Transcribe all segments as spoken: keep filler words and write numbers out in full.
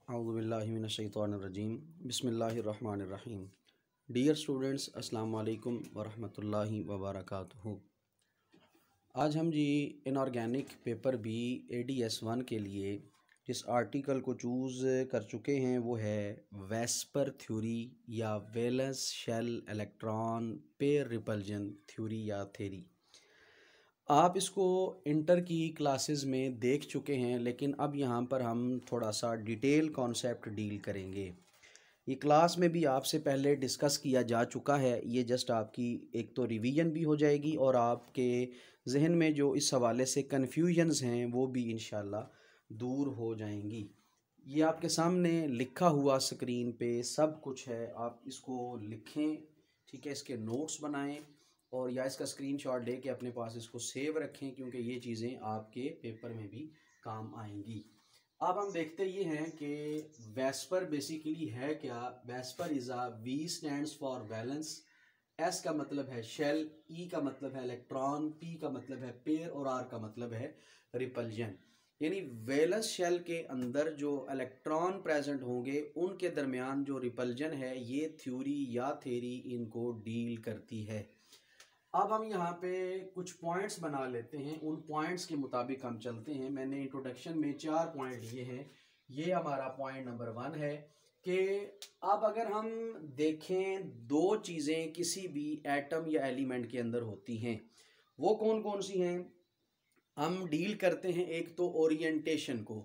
औज़ुबिल्लाहि मिनश्शैतानिर्रजीम बिस्मिल्लाहिर्रहमानिर्रहीम। Dear students, अस्सलाम वालेकुम वरहमतुल्लाहि वबरकातुहू। आज हम जी inorganic paper B A D S one के लिए जिस आर्टिकल को चूज़ कर चुके हैं वो है वेस्पर थ्योरी या valence shell electron pair repulsion theory या थेरी। आप इसको इंटर की क्लासेस में देख चुके हैं, लेकिन अब यहाँ पर हम थोड़ा सा डिटेल कॉन्सेप्ट डील करेंगे। ये क्लास में भी आपसे पहले डिस्कस किया जा चुका है। ये जस्ट आपकी एक तो रिवीजन भी हो जाएगी और आपके जहन में जो इस हवाले से कन्फ्यूजन्स हैं वो भी इंशाल्लाह दूर हो जाएंगी। ये आपके सामने लिखा हुआ स्क्रीन पे सब कुछ है, आप इसको लिखें, ठीक है, इसके नोट्स बनाएं और या इसका स्क्रीनशॉट लेके अपने पास इसको सेव रखें, क्योंकि ये चीज़ें आपके पेपर में भी काम आएंगी। अब हम देखते ये हैं कि वेस्पर बेसिकली है क्या। VSEPR is a V stands for valence, S का मतलब है शेल, ई का मतलब है इलेक्ट्रॉन, पी का मतलब है पेयर और आर का मतलब है रिपल्जन। यानी वैलेंस शेल के अंदर जो इलेक्ट्रॉन प्रेजेंट होंगे उनके दरमियान जो रिपल्जन है, ये थ्योरी या थेरी इनको डील करती है। अब हम यहाँ पे कुछ पॉइंट्स बना लेते हैं, उन पॉइंट्स के मुताबिक हम चलते हैं। मैंने इंट्रोडक्शन में चार पॉइंट लिए हैं। ये हमारा पॉइंट नंबर वन है कि अब अगर हम देखें दो चीज़ें किसी भी एटम या एलिमेंट के अंदर होती हैं, वो कौन कौन सी हैं। हम डील करते हैं एक तो ओरिएंटेशन को,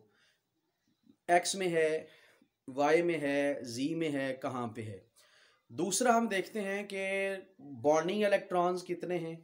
एक्स में है, वाई में है, जी में है, कहाँ पे है। दूसरा हम देखते हैं कि बॉन्डिंग इलेक्ट्रॉन्स कितने हैं,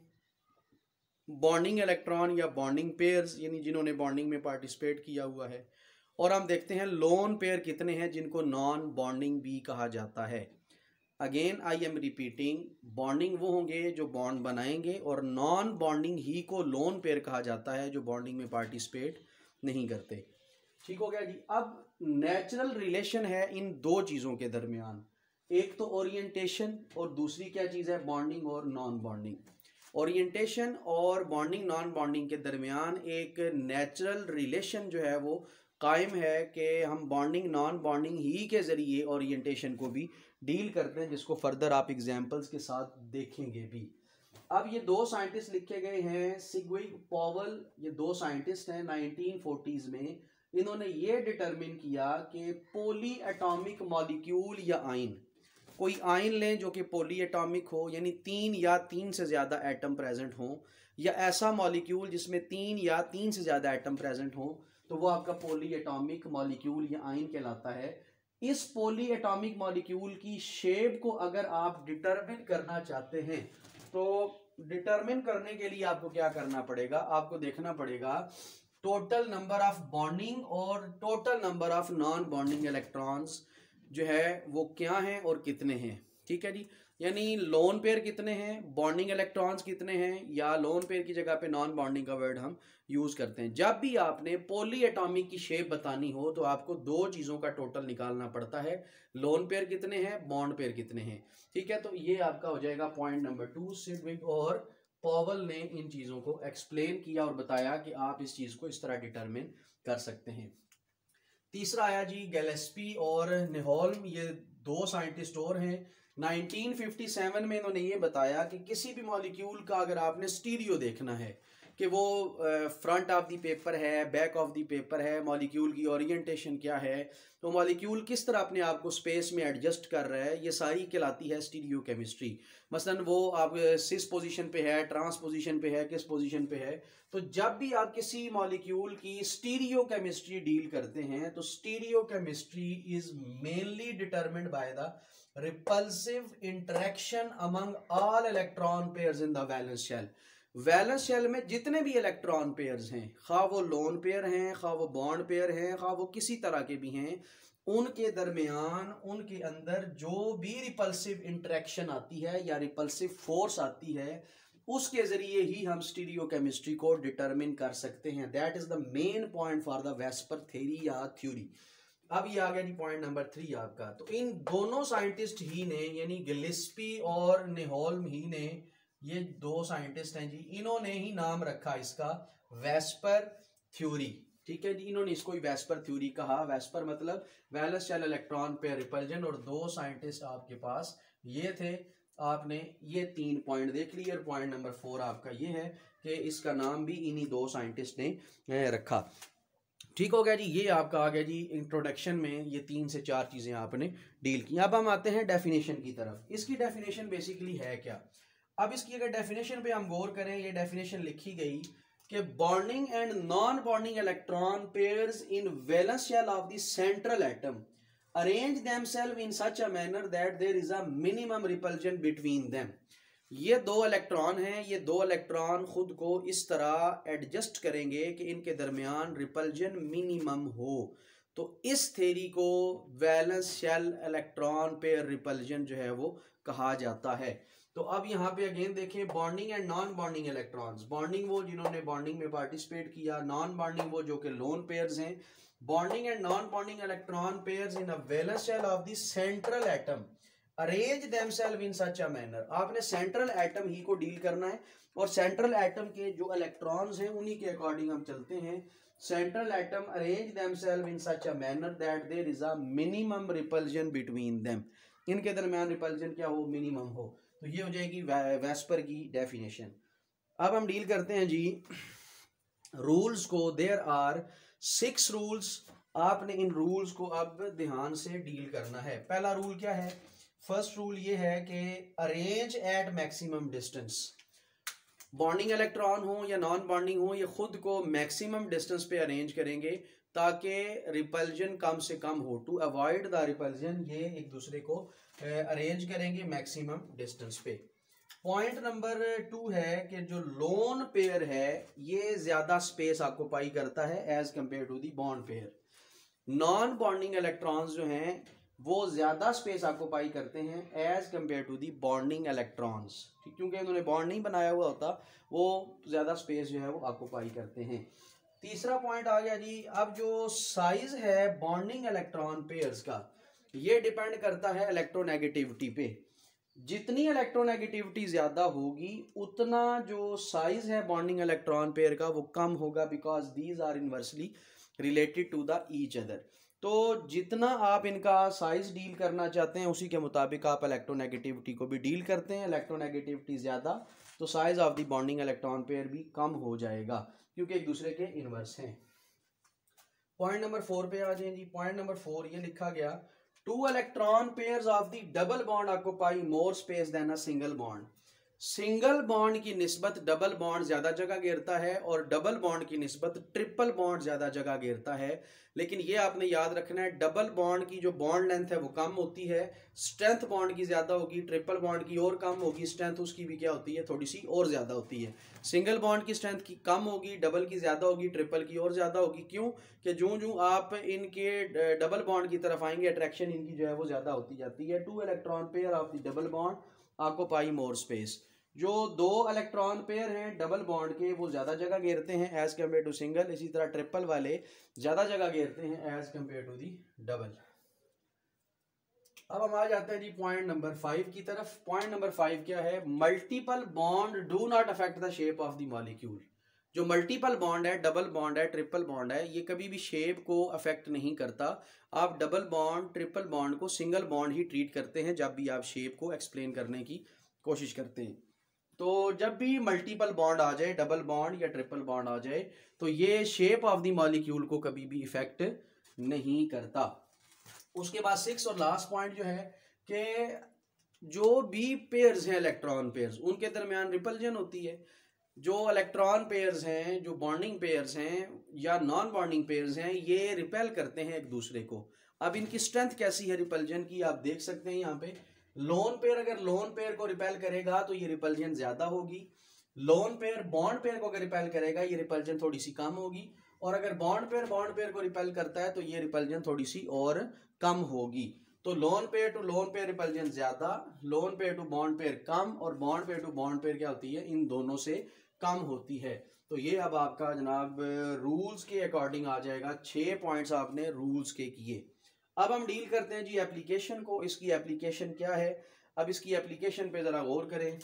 बॉन्डिंग इलेक्ट्रॉन या बॉन्डिंग पेयर्स यानी जिन्होंने बॉन्डिंग में पार्टिसिपेट किया हुआ है। और हम देखते हैं लोन पेयर कितने हैं, जिनको नॉन बॉन्डिंग भी कहा जाता है। Again I am repeating, bonding वो होंगे जो बॉन्ड बनाएंगे और नॉन बॉन्डिंग ही को लोन पेयर कहा जाता है, जो बॉन्डिंग में पार्टिसिपेट नहीं करते। ठीक हो गया जी। अब नेचुरल रिलेशन है इन दो चीज़ों के दरमियान, एक तो ओरिएंटेशन और दूसरी क्या चीज़ है, बॉन्डिंग और नॉन बॉन्डिंग। ओरिएंटेशन और बॉन्डिंग नॉन बॉन्डिंग के दरमियान एक नेचुरल रिलेशन जो है वो कायम है कि हम बॉन्डिंग नॉन बॉन्डिंग ही के ज़रिए ओरिएंटेशन को भी डील करते हैं, जिसको फर्दर आप एग्जांपल्स के साथ देखेंगे भी। अब ये दो साइंटिस्ट लिखे गए हैं, सिग्विग पॉवल, ये दो साइंटिस्ट हैं नाइनटीन फोर्टीज़ में। इन्होंने ये डिटरमिन किया कि पॉली एटॉमिक मॉलिक्यूल या आयन, कोई आयन लें जो कि पॉली एटॉमिक हो, यानी तीन या तीन से ज़्यादा एटम प्रेजेंट हों, या ऐसा मॉलिक्यूल जिसमें तीन या तीन से ज़्यादा एटम प्रेजेंट हों, तो वो आपका पॉली एटॉमिक मॉलिक्यूल या आयन कहलाता है। इस पॉली एटॉमिक मॉलिक्यूल की शेप को अगर आप डिटरमिन करना चाहते हैं, तो डिटरमिन करने के लिए आपको क्या करना पड़ेगा, आपको देखना पड़ेगा टोटल नंबर ऑफ बॉन्डिंग और total number of non bonding electrons जो है वो क्या हैं और कितने हैं। ठीक है जी, यानी लोन पेयर कितने हैं, बॉन्डिंग इलेक्ट्रॉन्स कितने हैं, या लोन पेयर की जगह पे नॉन बॉन्डिंग का वर्ड हम यूज करते हैं। जब भी आपने पॉली एटॉमिक की शेप बतानी हो तो आपको दो चीज़ों का टोटल निकालना पड़ता है, लोन पेयर कितने हैं, बॉन्ड पेयर कितने हैं। ठीक है, तो ये आपका हो जाएगा पॉइंट नंबर टू। सिग्विग और पॉवल ने इन चीज़ों को एक्सप्लेन किया और बताया कि आप इस चीज़ को इस तरह डिटरमिन कर सकते हैं। तीसरा आया जी गैलेस्पी और नेहोल्म, ये दो साइंटिस्ट और हैं। नाइनटीन फिफ्टी सेवन में इन्होंने ये बताया कि किसी भी मॉलिक्यूल का अगर आपने स्टीरियो देखना है कि वो फ्रंट ऑफ द पेपर है, बैक ऑफ द पेपर है, मॉलिक्यूल की ओरिएंटेशन क्या है, तो मॉलिक्यूल किस तरह अपने आप को स्पेस में एडजस्ट कर रहा है, ये सारी कहलाती है स्टीरियो केमिस्ट्री। मसलन वो आप सिस पोजीशन पे है, ट्रांस पोजीशन पे है, किस पोजीशन पे है। तो जब भी आप किसी मॉलिक्यूल की स्टीरियो केमिस्ट्री डील करते हैं, तो stereo chemistry is mainly determined by the repulsive interaction among all electron pairs in the valence shell. Valence shell में जितने भी इलेक्ट्रॉन पेयर्स हैं, खा वो लोन पेयर हैं, खा वो बॉन्ड पेयर हैं, खा वो किसी तरह के भी हैं, उनके दरमियान उनके अंदर जो भी रिपल्सिव इंटरेक्शन आती है या रिपल्सिव फोर्स आती है, उसके जरिए ही हम स्टीरियो केमिस्ट्री को डिटरमिन कर सकते हैं। That is the main point for the VSEPR theory या थ्योरी। अब ये आ गया जी पॉइंट नंबर थ्री आपका। तो इन दोनों साइंटिस्ट ही ने, यानी गिलेस्पी और नेहोल्म ही ने, ये दो साइंटिस्ट हैं जी, इन्होंने ही नाम रखा इसका वेस्पर थ्योरी। ठीक है जी, इन्होंने इसको वेस्पर थ्योरी कहा। वेस्पर मतलब valence shell electron pair repulsion, और दो साइंटिस्ट आपके पास ये थे। आपने ये तीन पॉइंट देख लिए। पॉइंट नंबर फोर आपका ये है कि इसका नाम भी इन्हीं दो साइंटिस्ट ने रखा। ठीक हो गया जी, ये आपका आ गया जी इंट्रोडक्शन में ये तीन से चार चीज़ें आपने डील की। अब हम आते हैं डेफिनेशन की तरफ। इसकी डेफिनेशन बेसिकली है क्या? अब इसकी अगर डेफिनेशन पे हम गौर करें, ये डेफिनेशन लिखी गई कि bonding and non bonding electron pairs in valence shell of the central atom arrange themself in such a manner that there is a minimum repulsion between them. ये दो इलेक्ट्रॉन हैं, ये दो इलेक्ट्रॉन खुद को इस तरह एडजस्ट करेंगे कि इनके दरमियान रिपल्जन मिनिमम हो। तो इस थ्योरी को valence shell electron pair repulsion जो है वो कहा जाता है। तो अब यहाँ पे अगेन देखें, bonding and non bonding electrons. Bonding वो जिन्होंने बॉन्डिंग में पार्टिसिपेट किया, नॉन बॉन्डिंग वो जो कि लोन पेयर्स हैं। Bonding and non bonding electron pairs in a valence shell of the central atom arrange themself in such a manner. आपने central atom ही को डील करना है, और सेंट्रल एटम के जो इलेक्ट्रॉन्स हैं उन्हीं के अकॉर्डिंग हम चलते हैं। Central atom arrange themself in such a manner that there is a minimum repulsion between them. इनके दरमियान रिपल्जन क्या हो? मिनिमम हो। तो ये हो जाएगी वेस्पर की डेफिनेशन। अब हम डील करते हैं जी रूल्स को। There are six rules. आपने इन रूल्स को अब ध्यान से डील करना है। पहला रूल क्या है? फर्स्ट रूल ये है कि arrange at maximum distance. Bonding electron हो या नॉन बॉन्डिंग हो, ये खुद को मैक्सिमम डिस्टेंस पे अरेंज करेंगे ताकि रिपल्जन कम से कम हो। टू अवॉइड द रिपल्जन, ये एक दूसरे को अरेंज करेंगे मैक्सिमम डिस्टेंस पे। पॉइंट नंबर टू है कि जो लोन पेयर है ये ज्यादा स्पेस ऑक्युपाई करता है as compare to the bond pair. Non bonding electrons जो हैं वो ज्यादा स्पेस ऑक्युपाई करते हैं as compare to the bonding electrons, ठीक, क्योंकि उन्होंने बॉन्ड नहीं बनाया हुआ होता, वो ज्यादा स्पेस जो है वो ऑक्युपाई करते हैं। तीसरा पॉइंट आ गया जी, अब जो साइज है बॉन्डिंग इलेक्ट्रॉन पेयर्स का, ये डिपेंड करता है इलेक्ट्रोनेगेटिविटी पे। जितनी इलेक्ट्रोनेगेटिविटी ज्यादा होगी उतना जो साइज है बॉन्डिंग इलेक्ट्रॉन पेयर का वो कम होगा, because these are inversely related to the each other. तो जितना आप इनका साइज डील करना चाहते हैं उसी के मुताबिक आप इलेक्ट्रोनेगेटिविटी को भी डील करते हैं। इलेक्ट्रोनेगेटिविटी ज़्यादा तो size of the bonding electron pair भी कम हो जाएगा, क्योंकि एक दूसरे के इनवर्स हैं। पॉइंट नंबर फोर पे आ जाए जी। पॉइंट नंबर फोर ये लिखा गया, two electron pairs of the double bond occupy more space than a single bond. Single bond की निस्बत डबल बॉन्ड ज्यादा जगह घेरता है, और डबल बॉन्ड की निस्बत ट्रिपल बॉन्ड ज्यादा जगह घेरता है। लेकिन ये आपने याद रखना है, डबल बॉन्ड की जो बॉन्ड लेंथ है वो कम होती है, स्ट्रेंथ बॉन्ड की ज्यादा होगी, ट्रिपल बॉन्ड की और कम होगी, स्ट्रेंथ उसकी भी क्या होती है, थोड़ी सी और ज्यादा होती है। सिंगल बॉन्ड की स्ट्रेंथ की कम होगी, डबल की ज्यादा होगी, ट्रिपल की और ज्यादा होगी। क्यों? कि जो जो आप इनके डबल बॉन्ड की तरफ आएंगे अट्रैक्शन इनकी जो है वो ज्यादा होती जाती है। Two electron pair of the double bond occupy more space. जो दो इलेक्ट्रॉन पेयर हैं डबल बॉन्ड के वो ज्यादा जगह घेरते हैं एज कम्पेयर टू सिंगल। इसी तरह ट्रिपल वाले ज्यादा जगह घेरते हैं as compare to the double. अब हम आ जाते हैं जी पॉइंट नंबर फाइव की तरफ। पॉइंट नंबर फाइव क्या है? Multiple bond do not affect the shape of the molecule. जो मल्टीपल बॉन्ड है, डबल बॉन्ड है, ट्रिपल बॉन्ड है, ये कभी भी शेप को अफेक्ट नहीं करता। आप डबल बॉन्ड ट्रिपल बॉन्ड को सिंगल बॉन्ड ही ट्रीट करते हैं जब भी आप शेप को एक्सप्लेन करने की कोशिश करते हैं। तो जब भी मल्टीपल बॉन्ड आ जाए, डबल बॉन्ड या ट्रिपल बॉन्ड आ जाए, तो ये शेप ऑफ द मॉलिक्यूल को कभी भी इफेक्ट नहीं करता। उसके बाद सिक्स और लास्ट पॉइंट जो है कि जो भी पेयर्स हैं इलेक्ट्रॉन पेयर्स, उनके दरमियान रिपल्जन होती है। जो इलेक्ट्रॉन पेयर्स हैं, जो बॉन्डिंग पेयर्स हैं या नॉन बॉन्डिंग पेयर्स हैं, ये रिपेल करते हैं एक दूसरे को। अब इनकी स्ट्रेंथ कैसी है रिपल्जन की, आप देख सकते हैं यहाँ पे। लोन पेयर अगर लोन पेयर को रिपेल करेगा तो ये रिपल्जन ज्यादा होगी। लोन पेयर बॉन्ड पेयर को अगर रिपेल करेगा ये रिपल्जन थोड़ी सी कम होगी। और अगर बॉन्ड पेयर बॉन्ड पेयर को रिपेल करता है तो ये रिपल्जन थोड़ी सी और कम होगी। तो lone pair to lone pair repulsion ज्यादा, lone pair to bond pair कम, और bond pair to bond pair क्या होती है, इन दोनों से कम होती है। तो ये अब आपका जनाब रूल्स के अकॉर्डिंग आ जाएगा। छह पॉइंट्स आपने रूल्स के किए। अब हम डील करते हैं जी एप्लीकेशन को। इसकी एप्लीकेशन क्या है? अब इसकी एप्लीकेशन पे जरा गौर करें।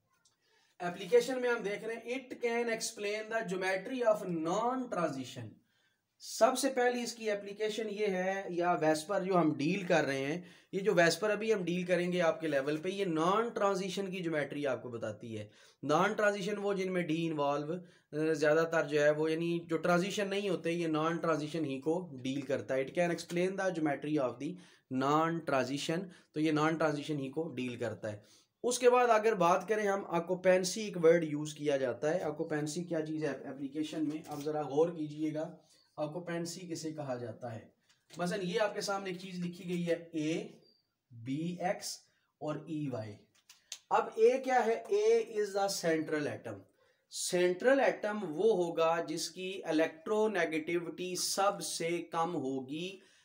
एप्लीकेशन में हम देख रहे हैं, it can explain the geometry of non transition. सबसे पहली इसकी एप्लीकेशन ये है, या वेस्पर जो हम डील कर रहे हैं, ये जो वेस्पर अभी हम डील करेंगे आपके लेवल पे, ये नॉन ट्रांजिशन की ज्योमेट्री आपको बताती है। नॉन ट्रांजिशन वो जिनमें डी इन्वॉल्व ज़्यादातर जो है वो, यानी जो ट्रांजिशन नहीं होते, ये नॉन ट्रांजिशन ही को डील करता है। It can explain the geometry of the non transition, तो ये नॉन ट्रांजिशन ही को डील करता है। उसके बाद अगर बात करें हम, ऑक्यूपेंसी एक वर्ड यूज़ किया जाता है। ऑक्यूपेंसी क्या चीज़ है एप्लीकेशन में, अब ज़रा गौर कीजिएगा। ऑक्यूपेंसी किसे कहा जाता है? मसलन ये आपके सामने एक चीज लिखी गई है, ए बी एक्स और ई वाई। अब ए क्या है? A is the central atom. Central atom वो होगा जिसकी इलेक्ट्रोनेगेटिविटी सबसे कम होगी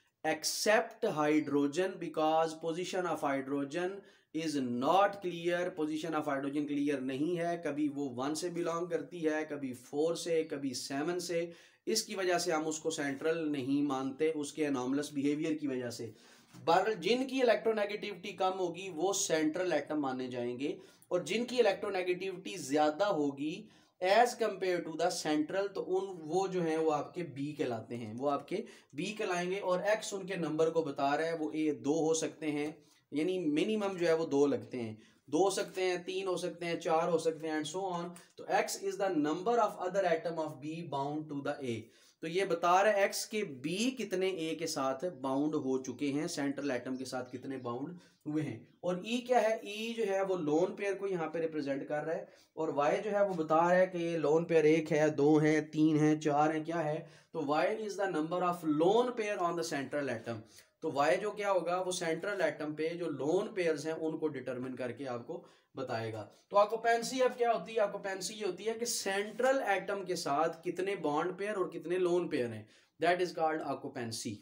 except hydrogen, because position of hydrogen is not clear. Position of hydrogen clear नहीं है, कभी वो वन से बिलोंग करती है, कभी फोर से, कभी सेवन से। इसकी वजह से हम उसको सेंट्रल नहीं मानते, उसके एनॉमलस बिहेवियर की वजह से। पर जिनकी इलेक्ट्रोनेगेटिविटी कम होगी वो सेंट्रल एटम माने जाएंगे, और जिनकी इलेक्ट्रोनेगेटिविटी ज्यादा होगी as compare to the central, तो उन वो जो है वो आपके बी कहलाते हैं, वो आपके बी कहलाएंगे। और एक्स उनके नंबर को बता रहा है, वो ए दो हो सकते हैं, यानी मिनिमम जो है वो दो लगते हैं, दो हो सकते हैं, तीन हो सकते हैं, चार हो सकते हैं, एंड सो ऑन। तो x is the number of other atom of b bound to the a। तो ये बता रहा है x के b कितने a के साथ बाउंड हो चुके हैं, सेंट्रल एटम के साथ कितने बाउंड हुए हैं। और e क्या है? e जो है वो लोन पेयर को यहाँ पे रिप्रेजेंट कर रहा है, और y जो है वो बता रहा है कि ये लोन पेयर एक है, दो है, तीन है, चार है, क्या है? तो y is the number of lone pair on the central atom. तो y जो क्या होगा, वो सेंट्रल एटम पे जो लोन पेयर्स हैं उनको डिटरमिन करके आपको बताएगा। तो ऑक्यूपेंसी अब क्या होती है? ऑक्यूपेंसी ये होती है कि सेंट्रल एटम के साथ कितने बॉन्ड पेयर और कितने लोन पेयर हैं, दैट इज कॉल्ड ऑक्यूपेंसी।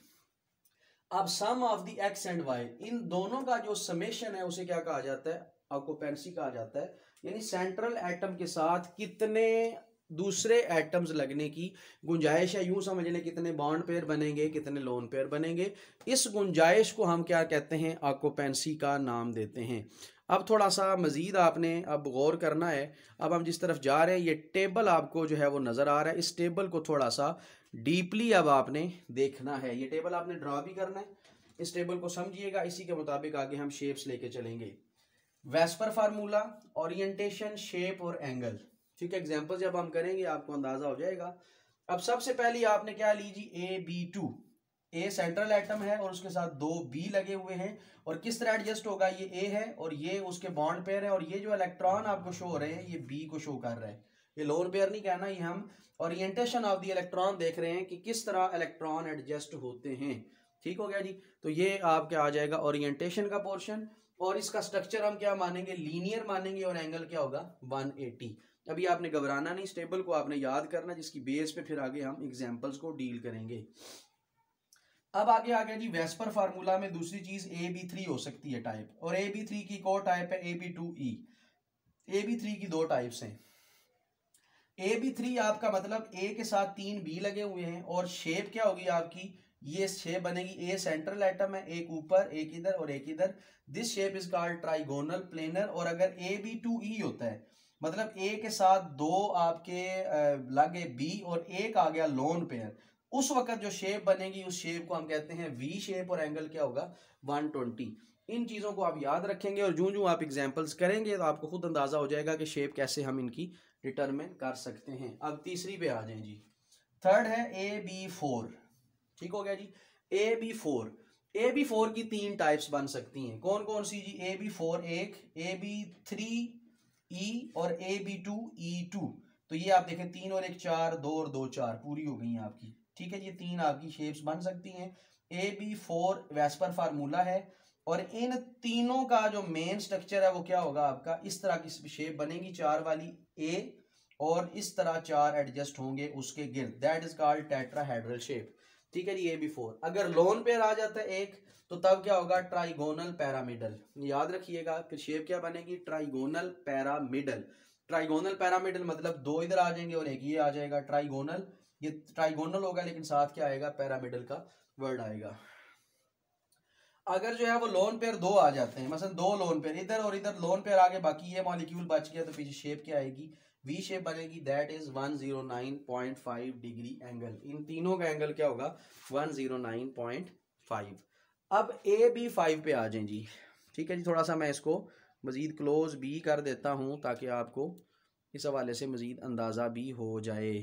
अब sum of the X and Y, इन दोनों का जो समेशन है उसे क्या कहा जाता है? ऑक्यूपेंसी कहा जाता है। यानी सेंट्रल एटम के साथ कितने दूसरे एटम्स लगने की गुंजाइश है, यूं समझ लें कितने बॉन्ड पेयर बनेंगे, कितने लोन पेयर बनेंगे। इस गुंजाइश को हम क्या कहते हैं? ऑक्यूपेंसी का नाम देते हैं। अब थोड़ा सा मजीद आपने अब गौर करना है। अब हम जिस तरफ जा रहे हैं, ये टेबल आपको जो है वो नज़र आ रहा है, इस टेबल को थोड़ा सा डीपली अब आपने देखना है। ये टेबल आपने ड्रा भी करना है, इस टेबल को समझिएगा, इसी के मुताबिक आगे हम शेप्स लेके चलेंगे। वेस्पर फार्मूला, ओरिएंटेशन, शेप और एंगल, ठीक है। एग्जाम्पल जब हम करेंगे आपको अंदाजा हो जाएगा। अब सबसे पहले आपने क्या लीजिए, A B two. A central atom है और उसके साथ दो बी लगे हुए हैं, और किस तरह एडजस्ट होगा? ये ए है और ये उसके बॉन्ड पेयर है, और ये जो इलेक्ट्रॉन आपको शो हो रहे हैं ये बी को शो कर रहा है। ये लोन पेयर नहीं कहना, ये हम ओरिएंटेशन ऑफ द इलेक्ट्रॉन देख रहे हैं कि किस तरह इलेक्ट्रॉन एडजस्ट होते हैं। ठीक हो गया जी। तो ये आपका आ जाएगा ओरिएंटेशन का पोर्शन, और इसका स्ट्रक्चर हम क्या मानेंगे? लीनियर मानेंगे, और एंगल क्या होगा? One eighty. अभी आपने घबराना नहीं, इस टेबल को आपने याद करना, जिसकी बेस पे फिर आगे हम एग्जांपल्स को डील करेंगे। अब आगे आ गया जी वेस्पर फार्मूला में दूसरी चीज ए बी थ्री हो सकती है टाइप, और ए बी थ्री की एक और टाइप है A B two E. A B three की दो टाइप्स हैं। ए बी थ्री आपका मतलब ए के साथ तीन बी लगे हुए हैं, और शेप क्या होगी आपकी? ये शेप बनेगी, ए सेंट्रल एटम है, एक ऊपर, एक इधर और एक इधर। This shape is called trigonal planar. और अगर ए बी टू ई होता है, मतलब ए के साथ दो आपके लगे बी और एक आ गया लोन पेयर, उस वक्त जो शेप बनेगी उस शेप को हम कहते हैं वी शेप, और एंगल क्या होगा? One twenty. इन चीज़ों को आप याद रखेंगे, और जो जो आप एग्जांपल्स करेंगे तो आपको खुद अंदाजा हो जाएगा कि शेप कैसे हम इनकी डिटरमिन कर सकते हैं। अब तीसरी पे आ जाएं जी। थर्ड है ए बी फोर। ठीक हो गया जी। A B four, A B four की तीन टाइप्स बन सकती हैं। कौन कौन सी जी? ए बी फोर एक, ए बी थ्री ई और A B two E two. तो ये आप देखें तीन और एक चार, दो और दो चार, पूरी हो गई हैं आपकी। ठीक है, ये तीन आपकी शेप्स बन सकती हैं। A B four VSEPR formula है, और इन तीनों का जो मेन स्ट्रक्चर है वो क्या होगा आपका? इस तरह की शेप बनेगी, चार वाली ए, और इस तरह चार एडजस्ट होंगे उसके गिर्द, that is called tetrahedral shape. ठीक है जी, ए बी फोर। अगर लोन पेयर आ जाता है एक, तो तब क्या होगा? Trigonal pyramidal. याद रखिएगा, फिर शेप क्या बनेगी? Trigonal pyramidal. ट्राइगोनल पैरामिडल मतलब दो इधर आ जाएंगे और एक ये आ जाएगा ट्राइगोनल। ये ट्राइगोनल होगा, लेकिन साथ क्या आएगा? पैरामिडल का वर्ड आएगा। अगर जो है वो लोन पेयर दो आ जाते हैं, मतलब दो लोन पेयर इधर और इधर लोन पेयर आगे, बाकी ये मॉलिक्यूल बच गया, तो पीछे शेप क्या आएगी? वी शेप बनेगी, that is one zero nine point five degree angle. इन तीनों का एंगल क्या होगा, one zero nine point five. अब ए बी फाइव पे आ जाएं जी, ठीक है जी। थोड़ा सा मैं इसको मज़ीद क्लोज भी कर देता हूँ ताकि आपको इस हवाले से मज़ीद अंदाज़ा भी हो जाए,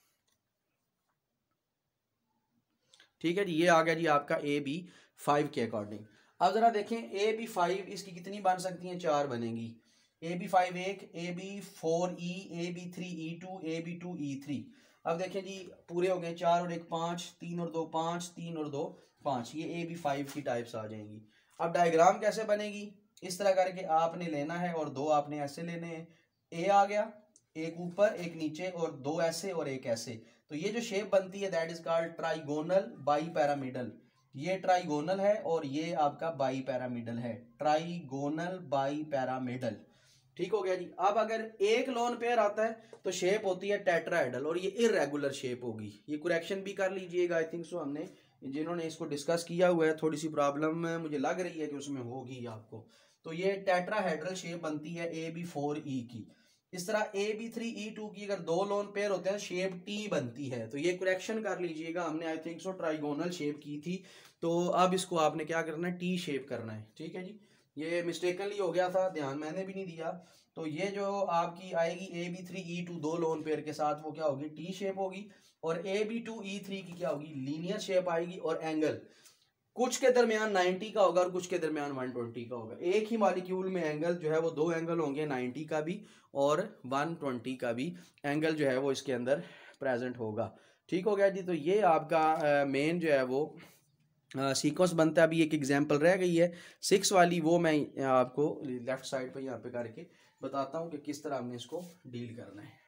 ठीक है जी। ये आ गया जी आपका ए बी फाइव के अकॉर्डिंग। अब ज़रा देखें ए बी फाइव इसकी कितनी बन सकती हैं, चार बनेंगी। ए बी फाइव एक, A B four E, A B three E two, A B two E three. अब देखें जी पूरे हो गए, चार और एक पाँच, तीन और दो पाँच, तीन और दो पाँच, ये ए बी फाइव की टाइप्स आ जाएंगी। अब डायग्राम कैसे बनेगी, इस तरह करके आपने लेना है और दो आपने ऐसे लेने हैं। ए आ गया, एक ऊपर एक नीचे और दो ऐसे और एक ऐसे, तो ये जो शेप बनती है that is called trigonal bipyramidal. ये ट्राइगोनल है और ये आपका बाई पैरामिडल है, ट्राइगोनल बाई पैरामिडल, ठीक हो गया जी। अब अगर एक लोन पेयर आता है तो शेप होती है टेट्राहेड्रल और ये इर्रेगुलर शेप होगी। ये करेक्शन भी कर लीजिएगा, आई थिंक सो हमने जिन्होंने इसको डिस्कस किया हुआ है थोड़ी सी प्रॉब्लम मुझे लग रही है कि उसमें होगी आपको। तो ये टेट्राहेड्रल शेप बनती है ए बी फोर ई की। इस तरह A B three E two की अगर दो लोन पेयर होते हैं शेप टी बनती है। तो ये करेक्शन कर लीजिएगा, हमने I think so trigonal shape की थी, तो अब इसको आपने क्या करना है, टी शेप करना है, ठीक है जी। ये मिस्टेकनली हो गया था, ध्यान मैंने भी नहीं दिया। तो ये जो आपकी आएगी A B three E two दो लोन पेयर के साथ, वो क्या होगी, टी शेप होगी। और A B two E three की क्या होगी, लीनियर शेप आएगी। और एंगल कुछ के दरमियान नाइन्टी का होगा और कुछ के दरमियान वन ट्वेंटी का होगा। एक ही मॉलिक्यूल में एंगल जो है वो दो एंगल होंगे, नाइन्टी का भी और वन ट्वेंटी का भी एंगल जो है वो इसके अंदर प्रेजेंट होगा, ठीक हो गया जी। तो ये आपका मेन जो है वो सीक्वेंस बनता है। अभी एक एग्जांपल रह गई है सिक्स वाली, वो मैं आपको लेफ्ट साइड पे यहाँ पे करके बताता हूँ कि किस तरह हमने इसको डील करना है।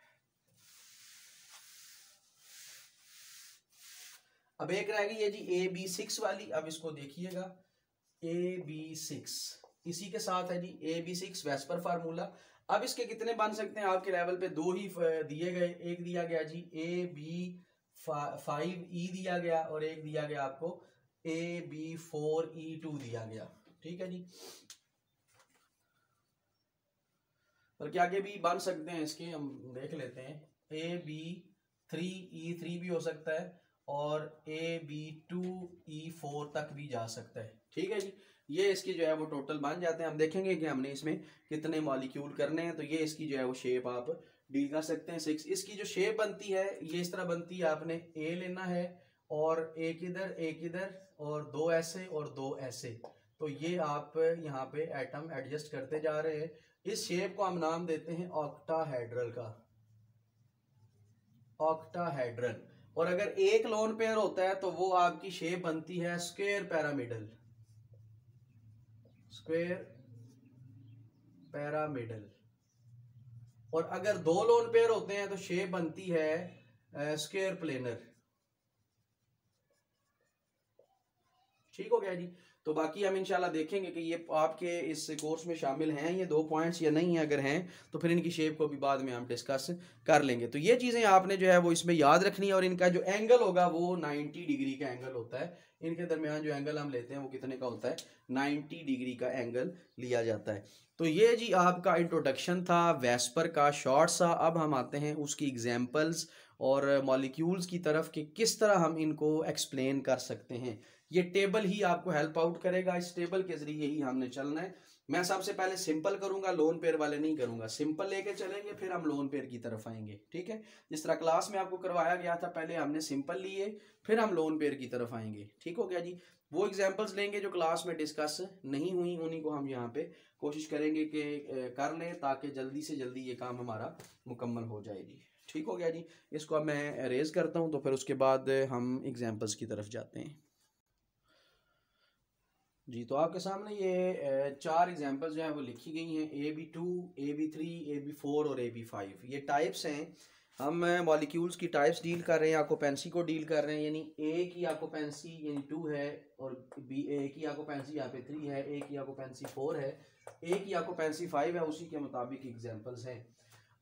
अब एक रह गई है जी ए बी सिक्स वाली। अब इसको देखिएगा, ए बी सिक्स इसी के साथ है जी A B six VSEPR formula. अब इसके कितने बन सकते हैं आपके लेवल पे, दो ही दिए गए। एक दिया गया जी ए बी फाइव ई दिया गया और एक दिया गया आपको A B four E two दिया गया, ठीक है जी। और क्या आगे भी बन सकते हैं इसके, हम देख लेते हैं। A B three E three भी हो सकता है और A B two E four तक भी जा सकता है, ठीक है जी। ये इसकी जो है वो टोटल बन जाते हैं। हम देखेंगे कि हमने इसमें कितने मॉलिक्यूल करने हैं। तो ये इसकी जो है वो शेप आप डील कर सकते हैं। सिक्स इसकी जो शेप बनती है ये इस तरह बनती है, आपने ए लेना है और एक इधर एक इधर और दो ऐसे और दो ऐसे। तो ये आप यहाँ पे एटम एडजस्ट करते जा रहे हैं। इस शेप को हम नाम देते हैं ऑक्टाहेड्रल का, ऑक्टाहेड्रल। और अगर एक लोन पेयर होता है तो वो आपकी शेप बनती है स्क्वायर पैरामिडल, स्क्वायर पैरामिडल। और अगर दो लोन पेयर होते हैं तो शेप बनती है स्क्वायर प्लेनर, ठीक हो गया जी। तो बाकी हम इंशाल्लाह देखेंगे कि ये आपके इस कोर्स में शामिल हैं ये दो पॉइंट्स या नहीं है। अगर हैं तो फिर इनकी शेप को भी बाद में हम डिस्कस कर लेंगे। तो ये चीज़ें आपने जो है वो इसमें याद रखनी है। और इनका जो एंगल होगा वो नाइन्टी डिग्री का एंगल होता है। इनके दरमियान जो एंगल हम लेते हैं वो कितने का होता है, नाइन्टी डिग्री का एंगल लिया जाता है। तो ये जी आपका इंट्रोडक्शन था वेस्पर का शॉर्ट सा। अब हम आते हैं उसकी एग्जाम्पल्स और मॉलिक्यूल्स की तरफ कि किस तरह हम इनको एक्सप्लेन कर सकते हैं। ये टेबल ही आपको हेल्प आउट करेगा, इस टेबल के जरिए ही हमने चलना है। मैं सबसे पहले सिंपल करूंगा, लोन पेयर वाले नहीं करूंगा। सिंपल लेके चलेंगे फिर हम लोन पेयर की तरफ आएंगे, ठीक है। जिस तरह क्लास में आपको करवाया गया था, पहले हमने सिंपल लिए फिर हम लोन पेयर की तरफ आएंगे, ठीक हो गया जी। वो एग्जाम्पल्स लेंगे जो क्लास में डिस्कस नहीं हुई, उन्हीं को हम यहाँ पे कोशिश करेंगे कि कर लें ताकि जल्दी से जल्दी ये काम हमारा मुकम्मल हो जाए जी, ठीक हो गया जी। इसको अब मैं अरेज करता हूँ तो फिर उसके बाद हम एग्जाम्पल्स की तरफ जाते हैं जी। तो आपके सामने ये चार एग्जांपल्स जो है वो लिखी गई हैं, A B two, A B three, A B four और ए बी फाइव। ये टाइप्स हैं। हम मॉलिक्यूल्स की टाइप्स डील कर रहे हैं, ऑक्यूपेंसी को डील कर रहे हैं। यानी ए की ऑक्यूपेंसी यानी टू है और बी ए की ऑक्यूपेंसी यहाँ पे थ्री है, ए की ऑक्यूपेंसी फोर है, ए की ऑक्यूपेंसी फाइव है। उसी के मुताबिक एग्जाम्पल्स हैं।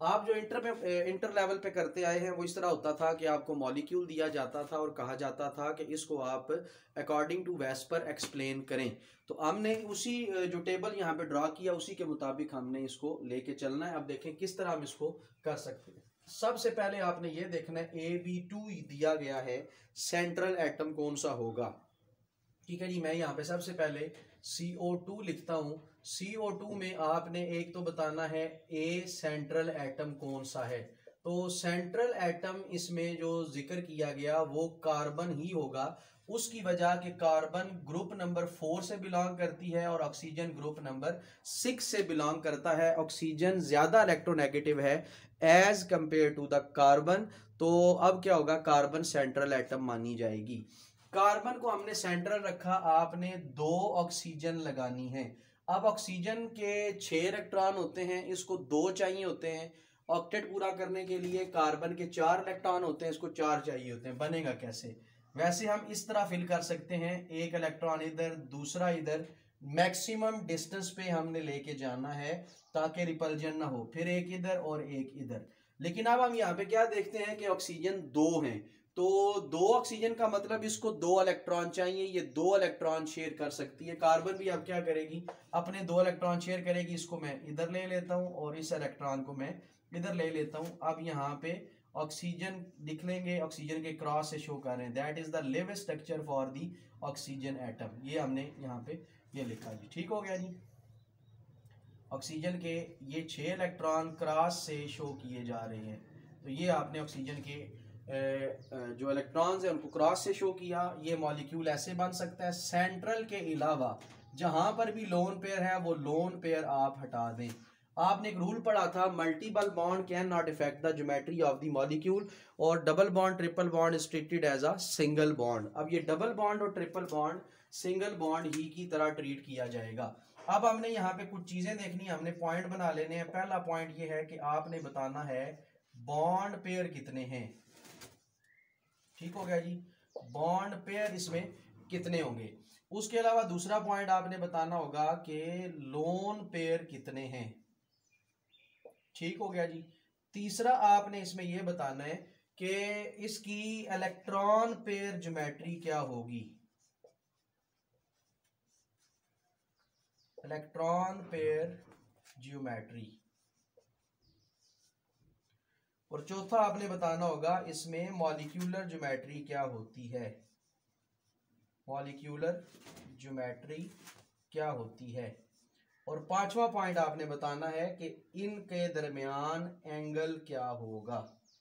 आप जो इंटर पे इंटर लेवल पे करते आए हैं वो इस तरह होता था कि आपको मॉलिक्यूल दिया जाता था और कहा जाता था कि इसको आप अकॉर्डिंग टू वेस्पर एक्सप्लेन करें। तो हमने उसी जो टेबल यहाँ पे ड्रा किया उसी के मुताबिक हमने इसको लेके चलना है। अब देखें किस तरह हम इसको कर सकते हैं। सबसे पहले आपने ये देखना है ए बी टू दिया गया है, सेंट्रल एटम कौन सा होगा। ठीक है जी, मैं यहाँ पे सबसे पहले सी ओ टू लिखता हूँ। सी ओ टू में आपने एक तो बताना है ए सेंट्रल एटम कौन सा है। तो सेंट्रल एटम इसमें जो जिक्र किया गया वो कार्बन ही होगा, उसकी वजह कि कार्बन ग्रुप नंबर फोर से बिलोंग करती है और ऑक्सीजन ग्रुप नंबर सिक्स से बिलोंग करता है। ऑक्सीजन ज्यादा इलेक्ट्रोनेगेटिव है as compare to the carbon. तो अब क्या होगा, कार्बन सेंट्रल एटम मानी जाएगी। कार्बन को हमने सेंट्रल रखा, आपने दो ऑक्सीजन लगानी है। अब ऑक्सीजन के छह इलेक्ट्रॉन होते हैं, इसको दो चाहिए होते हैं। ऑक्टेट पूरा करने के लिए कार्बन के चार इलेक्ट्रॉन होते हैं, इसको चार चाहिए होते हैं। बनेगा कैसे? वैसे हम इस तरह फिल कर सकते हैं, एक इलेक्ट्रॉन इधर दूसरा इधर, मैक्सिमम डिस्टेंस पे हमने लेके जाना है ताकि रिपल्जन ना हो, फिर एक इधर और एक इधर। लेकिन अब हम यहाँ पे क्या देखते हैं कि ऑक्सीजन दो हैं, तो दो ऑक्सीजन का मतलब इसको दो इलेक्ट्रॉन चाहिए, ये दो इलेक्ट्रॉन शेयर कर सकती है। कार्बन भी अब क्या करेगी, अपने दो इलेक्ट्रॉन शेयर करेगी। इसको मैं इधर ले लेता हूं और इस इलेक्ट्रॉन को मैं इधर ले लेता हूं। अब यहाँ पे ऑक्सीजन लिख लेंगे, ऑक्सीजन के क्रॉस से शो कर रहे हैं, that is the Lewis structure for the oxygen atom. ये हमने यहाँ पे ये लिखा जी, ठीक हो गया जी। ऑक्सीजन के ये छह इलेक्ट्रॉन क्रॉस से शो किए जा रहे हैं, तो ये आपने ऑक्सीजन के जो इलेक्ट्रॉन्स हैं उनको क्रॉस से शो किया। ये मॉलिक्यूल ऐसे बन सकता है। सेंट्रल के अलावा जहां पर भी लोन पेयर है वो लोन पेयर आप हटा दें। आपने एक रूल पढ़ा था, multiple bond can not effect the geometry of the molecule, और double bond triple bond is treated as a single bond. अब ये डबल बॉन्ड और ट्रिपल बॉन्ड सिंगल बॉन्ड ही की तरह ट्रीट किया जाएगा। अब हमने यहाँ पे कुछ चीजें देखनी है, हमने पॉइंट बना लेने हैं। पहला पॉइंट ये है कि आपने बताना है बॉन्ड पेयर कितने हैं। ठीक हो गया जी, बॉन्ड पेयर इसमें कितने होंगे। उसके अलावा दूसरा पॉइंट आपने बताना होगा कि लोन पेयर कितने हैं। ठीक हो गया जी। तीसरा आपने इसमें यह बताना है कि इसकी इलेक्ट्रॉन पेयर ज्योमेट्री क्या होगी, इलेक्ट्रॉन पेयर ज्योमेट्री। और चौथा आपने बताना होगा इसमें मॉलिक्यूलर ज्योमेट्री क्या होती है, मॉलिक्यूलर ज्योमेट्री क्या होती है। और पांचवा पॉइंट आपने बताना है कि इनके दरमियान एंगल क्या होगा।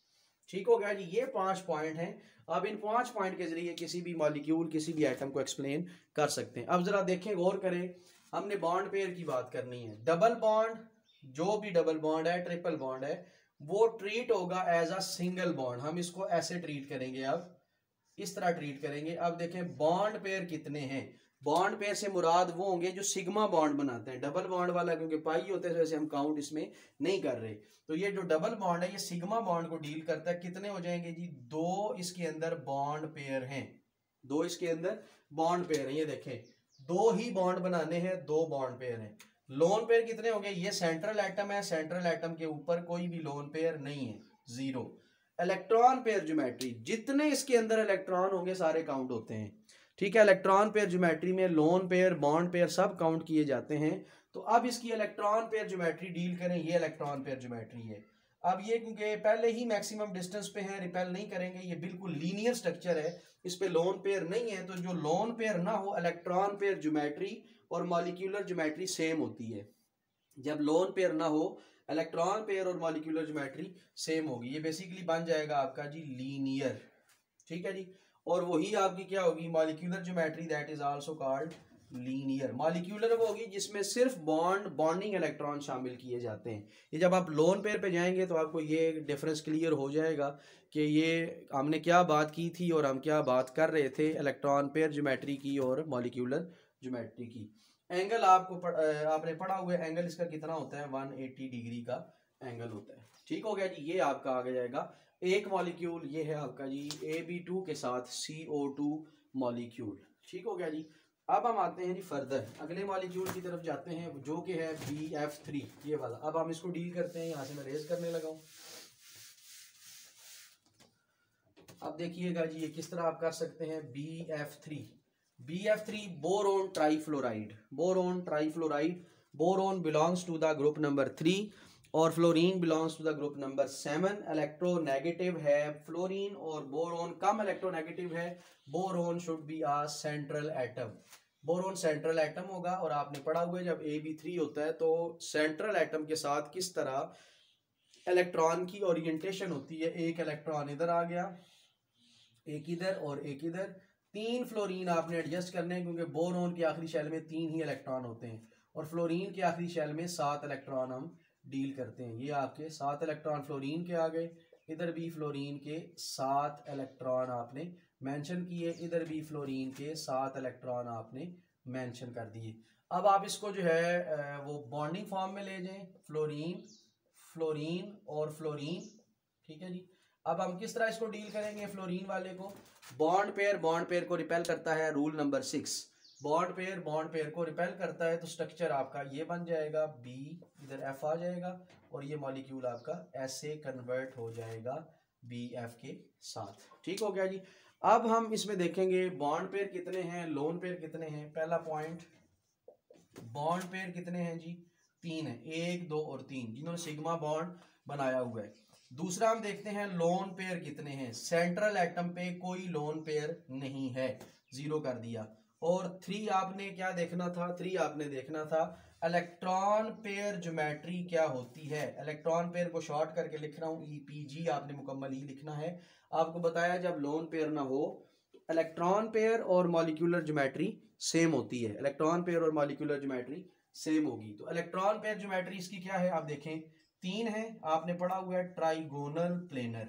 ठीक हो गया जी, ये पांच पॉइंट हैं। अब इन पांच पॉइंट के जरिए किसी भी मॉलिक्यूल किसी भी एटम को एक्सप्लेन कर सकते हैं। अब जरा देखें, गौर करें, हमने बॉन्ड पेयर की बात करनी है। डबल बॉन्ड, जो भी डबल बॉन्ड है, ट्रिपल बॉन्ड है, वो ट्रीट होगा एज अ सिंगल बॉन्ड। हम इसको ऐसे ट्रीट करेंगे, अब इस तरह ट्रीट करेंगे। अब देखें बॉन्ड पेयर कितने हैं। बॉन्ड पेयर से मुराद वो होंगे जो सिग्मा बॉन्ड बनाते हैं। डबल बॉन्ड वाला क्योंकि पाई होते हैं, वैसे हम काउंट इसमें नहीं कर रहे। तो ये जो डबल बॉन्ड है ये सिग्मा बॉन्ड को डील करता है। कितने हो जाएंगे जी, दो इसके अंदर बॉन्ड पेयर हैं, दो इसके अंदर बॉन्ड पेयर हैं। ये देखें, दो ही बॉन्ड बनाने हैं, दो बॉन्ड पेयर हैं। लोन पेयर कितने हो गए, ये सेंट्रल एटम है, सेंट्रल एटम के ऊपर कोई भी लोन पेयर नहीं है, जीरो। इलेक्ट्रॉन पेयर ज्योमेट्री, जितने इसके अंदर इलेक्ट्रॉन होंगे सारे काउंट होते हैं। ठीक है, इलेक्ट्रॉन पेयर ज्योमेट्री में लोन पेयर बॉन्ड पेयर सब काउंट किए जाते हैं। तो अब इसकी इलेक्ट्रॉन पेयर ज्योमेट्री डील करें, ये इलेक्ट्रॉन पेयर ज्योमेट्री है। अब ये क्योंकि पहले ही मैक्सिमम डिस्टेंस पे है, रिपेल नहीं करेंगे, ये बिल्कुल लीनियर स्ट्रक्चर है, इस पे लोन पेयर नहीं है। तो जो लोन पेयर ना हो, इलेक्ट्रॉन पेयर ज्योमेट्री और मॉलिक्यूलर ज्योमेट्री सेम होती है। जब लोन पेयर ना हो, इलेक्ट्रॉन पेयर और मॉलिक्यूलर ज्योमेट्री सेम होगी। ये बेसिकली बन जाएगा आपका जी लीनियर। ठीक है जी, और वही आपकी क्या होगी, molecular geometry, that is also called linear. Molecular वो होगी जिसमें सिर्फ बॉन्ड बॉन्डिंग इलेक्ट्रॉन शामिल किए जाते हैं। ये जब आप लोन पेयर पे जाएंगे तो आपको ये डिफरेंस क्लियर हो जाएगा कि ये हमने क्या बात की थी और हम क्या बात कर रहे थे, इलेक्ट्रॉन पेयर ज्योमेट्री की और मॉलिक्यूलर ज्योमेट्री की। एंगल आपको पढ़, आपने पढ़ा हुआ है, एंगल इसका कितना होता है, एक सौ अस्सी डिग्री का एंगल होता है। ठीक हो गया जी, ये आपका आगे जाएगा एक मॉलिक्यूल, ये है आपका जी ए बी टू के साथ सी ओ टू मॉलिक्यूल। ठीक हो गया जी। अब हम आते हैं जी फर्दर, अगले मॉलिक्यूल की तरफ जाते हैं जो कि है बी एफ थ्री, ये वाला। अब हम इसको डील करते हैं, यहाँ से मैं रेज करने लगा हूँ। अब देखिएगा जी ये किस तरह आप कर सकते हैं। B F three, B F three boron trifluoride, boron trifluoride, boron belongs to the group number three और fluorine belongs to the group number seven. Electronegative है फ्लोरीन और बोरोन कम इलेक्ट्रोनेगेटिव है। Boron should be a central atom, boron central atom होगा। और आपने पढ़ा हुआ है जब ए बी थ्री होता है तो सेंट्रल एटम के साथ किस तरह इलेक्ट्रॉन की ओरिएंटेशन होती है। एक इलेक्ट्रॉन इधर आ गया, एक इधर और एक इधर। तीन फ्लोरीन आपने एडजस्ट करने हैं क्योंकि बोरोन के आखिरी शेल में तीन ही इलेक्ट्रॉन होते हैं और फ्लोरीन के आखिरी शेल में सात इलेक्ट्रॉन हम डील करते हैं। ये आपके सात इलेक्ट्रॉन फ्लोरीन के आ गए, इधर भी फ्लोरीन के सात इलेक्ट्रॉन आपने मेंशन किए, इधर भी फ्लोरीन के सात इलेक्ट्रॉन आपने मेंशन कर दिए। अब आप इसको जो है वो बॉन्डिंग फॉर्म में ले जाएं, फ्लोरीन फ्लोरीन और फ्लोरीन, ठीक है जी। अब हम किस तरह इसको डील करेंगे फ्लोरीन वाले को। बॉन्ड पेयर बॉन्ड पेयर को रिपेल करता है, rule number six. Bond pair bond pair को रिपेल करता है तो स्ट्रक्चर आपका ये बन जाएगा, बी इधर एफ आ जाएगा और ये मॉलिक्यूल आपका ऐसे कन्वर्ट हो जाएगा बी एफ के साथ। ठीक हो गया जी। अब हम इसमें देखेंगे बॉन्ड पेयर कितने हैं, लोन पेयर कितने हैं। पहला पॉइंट, बॉन्ड पेयर कितने हैं जी, तीन है, एक दो और तीन, जिन्होंने सिग्मा बॉन्ड बनाया हुआ है। दूसरा हम देखते हैं लोन पेयर कितने हैं। सेंट्रल एटम पे कोई लोन पेयर नहीं है, जीरो कर दिया। और थ्री आपने क्या देखना था, थ्री आपने देखना था इलेक्ट्रॉन पेयर ज्योमेट्री क्या होती है। इलेक्ट्रॉन पेयर को शॉर्ट करके लिख रहा हूँ, ईपीजी आपने मुकम्मल ही लिखना है। आपको बताया जब लोन पेयर ना हो इलेक्ट्रॉन पेयर और मॉलिक्यूलर ज्योमेट्री सेम होती है, इलेक्ट्रॉन पेयर और मॉलिक्यूलर ज्योमेट्री सेम होगी। तो इलेक्ट्रॉन पेयर ज्योमेट्री इसकी क्या है, आप देखें तीन है, आपने पढ़ा हुआ है ट्राइगोनल प्लेनर।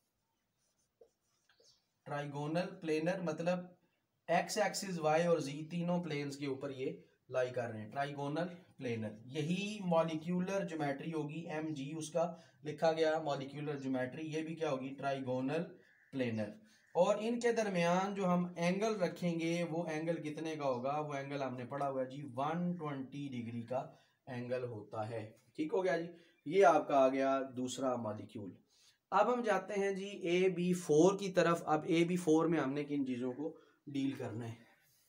ट्राइगोनल प्लेनर मतलब एक्स एक्सिस वाई और जी तीनों प्लेन्स के ऊपर ये लाई कर रहे हैं, ट्राइगोनल प्लेनर। यही मॉलिक्यूलर ज्योमेट्री होगी, एम जी उसका लिखा गया मॉलिक्यूलर ज्योमेट्री, ये भी क्या होगी, ट्राइगोनल प्लेनर। और इनके दरमियान जो हम एंगल रखेंगे वो एंगल कितने का होगा, वो एंगल हमने पढ़ा हुआ है जी एक सौ बीस डिग्री का एंगल होता है। ठीक हो गया जी, ये आपका आ गया दूसरा मॉलिक्यूल। अब हम जाते हैं जी ए बी फोर की तरफ। अब ए बी फोर में हमने किन चीजों को डील करना है।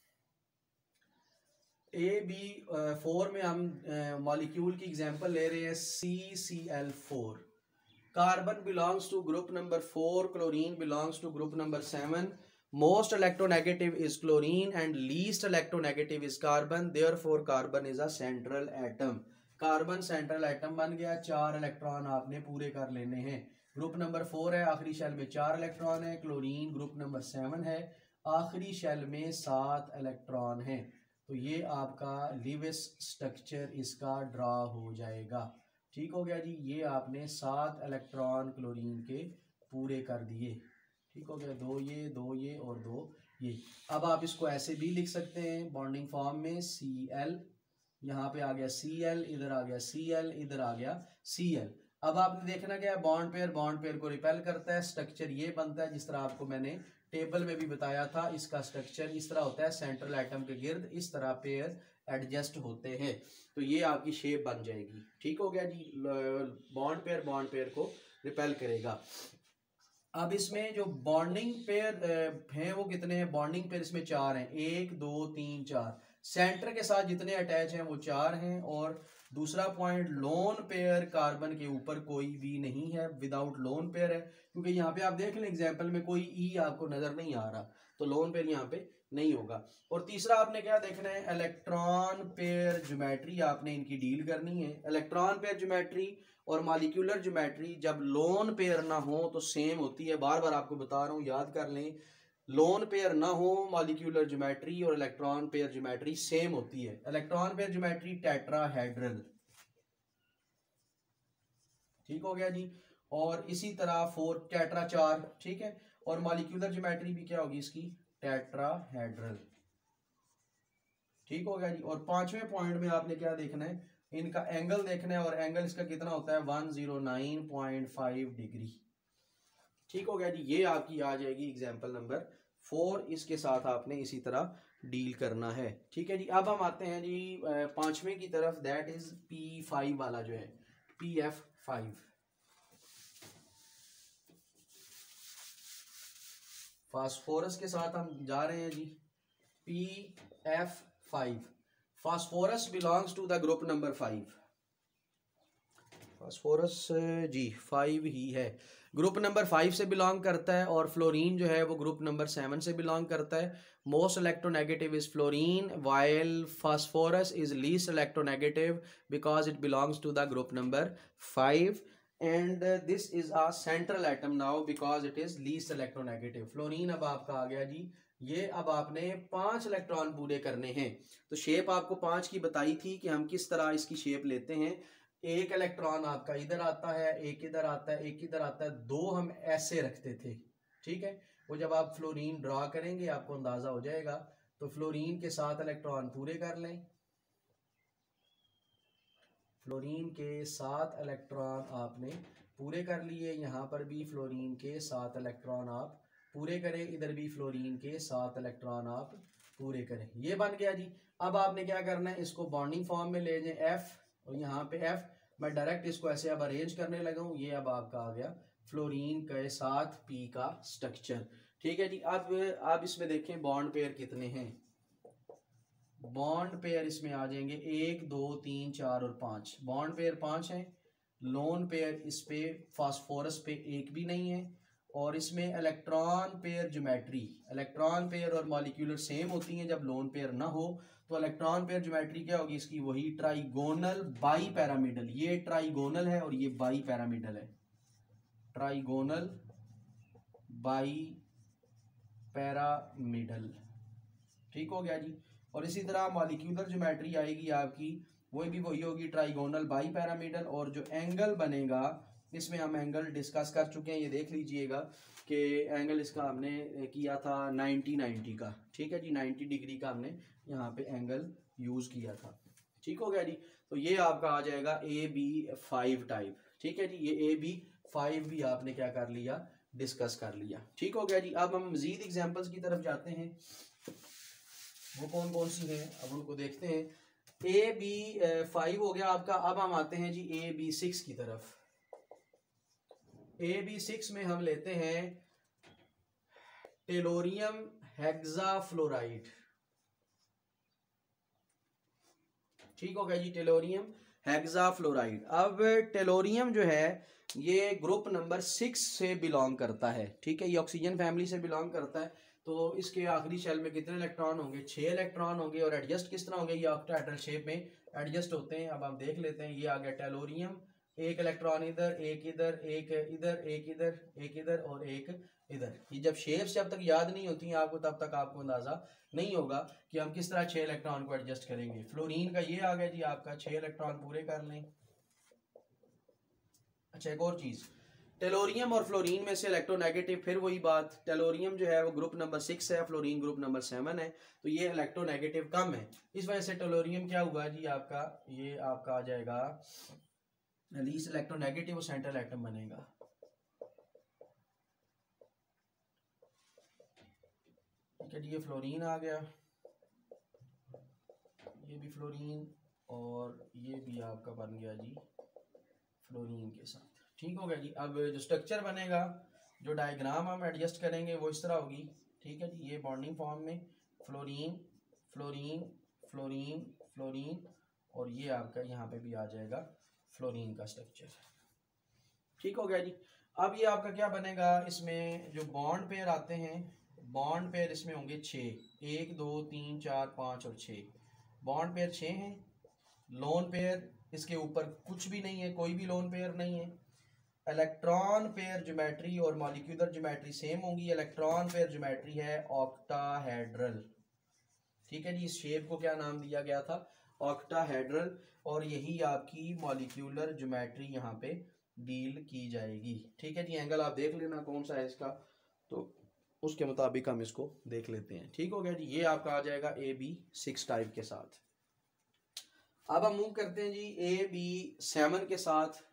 ए बी फोर में हम मॉलिक्यूल की एग्जांपल ले रहे हैं C C L four. Carbon belongs to group number four, chlorine belongs to group number seven. Most electronegative is chlorine and least electronegative is carbon, therefore carbon is a central atom. Carbon central atom बन गया, चार electron आपने पूरे कर लेने हैं। Group number four है, आखिरी शेल में चार इलेक्ट्रॉन है। क्लोरीन ग्रुप नंबर सेवन है, आखिरी शेल में सात इलेक्ट्रॉन है। तो ये आपका लिविस स्ट्रक्चर इसका ड्रा हो जाएगा। ठीक हो गया जी, ये आपने सात इलेक्ट्रॉन क्लोरीन के पूरे कर दिए। ठीक हो गया, दो ये दो ये और दो ये। अब आप इसको ऐसे भी लिख सकते हैं बॉन्डिंग फॉर्म में, सी एल, यहाँ पे आ गया सी एल, इधर आ गया सी एल, इधर आ गया सी एल। अब आपने देखना क्या है, बॉन्ड पेयर बॉन्ड पेयर को रिपेल करता है, स्ट्रक्चर ये बनता है जिस तरह आपको मैंने टेबल में भी बताया था। इसका स्ट्रक्चर इस तरह होता है, सेंट्रल एटम के गिर्द इस तरह पेयर एडजस्ट होते हैं, तो ये आपकी शेप बन जाएगी। ठीक हो गया जी, बॉन्ड पेयर बॉन्ड पेयर को रिपेल करेगा। अब इसमें जो बॉन्डिंग पेयर हैं वो कितने हैं, बॉन्डिंग पेयर इसमें चार हैं, एक दो तीन चार। सेंटर के साथ जितने अटैच हैं वो चार हैं। और दूसरा पॉइंट, लोन पेयर कार्बन के ऊपर कोई भी नहीं है, विदाउट लोन पेयर है, क्योंकि यहाँ पे आप देख लें एग्जाम्पल में कोई ई आपको नजर नहीं आ रहा, तो लोन पेयर यहाँ पे नहीं होगा। और तीसरा आपने क्या देखना है, इलेक्ट्रॉन पेयर ज्योमेट्री आपने इनकी डील करनी है। इलेक्ट्रॉन पेयर ज्योमेट्री और मॉलिक्यूलर ज्योमेट्री जब लोन पेयर ना हो तो सेम होती है, बार बार आपको बता रहा हूँ, याद कर लें। लोन पेयर ना हो मॉलिक्यूलर ज्योमेट्री और इलेक्ट्रॉन पेयर ज्योमेट्री सेम होती है। Electron pair geometry tetrahedral. ठीक हो गया जी, और इसी तरह फोर टेट्रा चार, ठीक है। और मॉलिक्यूलर ज्योमेट्री भी क्या होगी इसकी, टेट्राहेड्रल। ठीक हो गया जी। और पांचवें पॉइंट में आपने क्या देखना है, इनका एंगल देखना है, और एंगल इसका कितना होता है, one zero nine point five degree. ठीक हो गया जी, ये आपकी आ जाएगी एग्जाम्पल नंबर फोर। इसके साथ आपने इसी तरह डील करना है। ठीक है जी। अब हम आते हैं जी पांचवें की तरफ, दैट इज पी फाइव वाला जो है, पी एफ फाइव। फास्फोरस के साथ हम जा रहे हैं जी, P F five. Phosphorus belongs to the group number five. Phosphorus जी फाइव ही है, ग्रुप नंबर फाइव से बिलोंग करता है। और फ्लोरीन जो है वो ग्रुप नंबर सेवन से बिलोंग करता है। Most electronegative is fluorine, while phosphorus is least electronegative because it belongs to the group number five. And this is a central atom now because it is least electronegative. Fluorine अब आपका आ गया जी, ये अब आपने पांच electron पूरे करने हैं। तो शेप आपको पांच की बताई थी कि हम किस तरह इसकी शेप लेते हैं। एक इलेक्ट्रॉन आपका इधर आता है, एक इधर आता है, एक इधर आता है, दो हम ऐसे रखते थे। ठीक है, वो जब आप फ्लोरीन ड्रा करेंगे आपको अंदाजा हो जाएगा। तो फ्लोरीन के सात इलेक्ट्रॉन पूरे कर लें। फ्लोरीन के सात इलेक्ट्रॉन आपने पूरे कर लिए। यहाँ पर भी फ्लोरीन के सात इलेक्ट्रॉन आप पूरे करें, इधर भी फ्लोरीन के सात इलेक्ट्रॉन आप पूरे करें। ये बन गया जी। अब आपने क्या करना है, इसको बॉन्डिंग फॉर्म में ले जाएं, एफ और यहाँ पे एफ। मैं डायरेक्ट इसको ऐसे अब अरेंज करने लगा हूँ। ये अब आपका आ गया फ्लोरीन के साथ पी का स्ट्रक्चर। ठीक है जी। अब आप इसमें देखें बॉन्ड पेयर कितने हैं। बॉन्ड पेयर इसमें आ जाएंगे एक, दो, तीन, चार और पांच। बॉन्ड पेयर पांच हैं। लोन पेयर इस पे फास्फोरस पे एक भी नहीं है। और इसमें electron pair geometry, electron pair और मॉलिक्यूलर सेम होती हैं जब लोन पेयर ना हो। तो इलेक्ट्रॉन पेयर ज्योमेट्री क्या होगी इसकी, वही ट्राइगोनल बाई पैरामिडल। ये ट्राइगोनल है और ये बाई पैरामिडल है। Trigonal bipyramidal. ठीक हो गया जी। और इसी तरह मॉलिक्यूलर ज्योमेट्री आएगी आपकी, वही भी वही होगी ट्राइगोनल बाई पैरामिडल। और जो एंगल बनेगा, इसमें हम एंगल डिस्कस कर चुके हैं, ये देख लीजिएगा कि एंगल इसका हमने किया था नाइन्टी नाइन्टी का। ठीक है जी, नाइन्टी डिग्री का हमने यहाँ पे एंगल यूज किया था। ठीक हो गया जी। तो ये आपका आ जाएगा ए बी फाइव टाइप। ठीक है जी, ये ए बी फाइव भी आपने क्या कर लिया, डिस्कस कर लिया। ठीक हो गया जी। अब हम मजीद एग्जाम्पल्स की तरफ जाते हैं, वो कौन कौन सी हैं अब उनको देखते हैं। ए बी फाइव हो गया आपका। अब हम आते हैं जी ए बी सिक्स की तरफ। ए बी सिक्स में हम लेते हैं टेलोरियम हेक्साफ्लोराइड। ठीक हो गया जी, टेलोरियम हेक्साफ्लोराइड। अब टेलोरियम जो है ये ग्रुप नंबर सिक्स से बिलोंग करता है। ठीक है, ये ऑक्सीजन फैमिली से बिलोंग करता है। तो इसके आखिरी शेल में कितने इलेक्ट्रॉन होंगे, छह इलेक्ट्रॉन होंगे। और एडजस्ट किस तरह होंगे, ये ऑक्टाहेड्रल शेप में एडजस्ट होते हैं। अब हम देख लेते हैं, ये आ गया टेलोरियम, एक इलेक्ट्रॉन इधर, एक इधर, एक इधर, एक इधर, एक इधर और एक इधर। ये जब शेप्स जब तक याद नहीं होती हैं आपको, तब तक आपको अंदाजा नहीं होगा कि हम किस तरह छह इलेक्ट्रॉन को एडजस्ट करेंगे। फ्लोरीन का ये आ गया जी आपका, छह इलेक्ट्रॉन पूरे कर लें। अच्छा, एक और चीज, टेलोरियम और फ्लोरीन में से इलेक्ट्रोनेगेटिव, फिर वही बात, टेलोरियम जो है वो ग्रुप नंबर सिक्स है, फ्लोरीन ग्रुप नंबर सेवन है। तो ये इलेक्ट्रोनेगेटिव कम है, इस वजह से टेलोरियम क्या हुआ जी आपका, ये आपका आ जाएगा लीस्ट इलेक्ट्रोनेगेटिव और सेंट्रल एटम बनेगा। ठीक है जी, ये फ्लोरीन आ गया, ये भी फ्लोरीन और ये भी आपका बन गया जी फ्लोरीन के साथ। ठीक हो गया जी। अब जो स्ट्रक्चर बनेगा, जो डायग्राम हम एडजस्ट करेंगे वो इस तरह होगी। ठीक है जी, ये बॉन्डिंग फॉर्म में फ्लोरीन फ्लोरीन फ्लोरीन फ्लोरीन और ये आपका यहाँ पे भी आ जाएगा फ्लोरीन का स्ट्रक्चर। ठीक हो गया जी। अब ये आपका क्या बनेगा, इसमें जो बॉन्ड पेयर आते हैं, बॉन्ड पेयर इसमें होंगे छः, एक दो तीन चार पाँच और छः। बॉन्ड पेयर छः हैं। लोन पेयर इसके ऊपर कुछ भी नहीं है, कोई भी लोन पेयर नहीं है। इलेक्ट्रॉन पेयर ज्योमेट्री और मॉलिक्यूलर ज्योमेट्री सेम होंगी। इलेक्ट्रॉन पेयर ज्योमेट्री है ऑक्टाहेड्रल। ठीक है जी, इस शेप को क्या नाम दिया गया था, ऑक्टाहेड्रल। और यही आपकी मॉलिक्यूलर ज्योमेट्री यहाँ पे डील की जाएगी। ठीक है जी, एंगल आप देख लेना कौन सा है इसका, तो उसके मुताबिक हम इसको देख लेते हैं। ठीक हो गया जी, ये आपका आ जाएगा ए बी सिक्स टाइप के साथ। अब हम मूव करते हैं जी ए बी सेवन के साथ।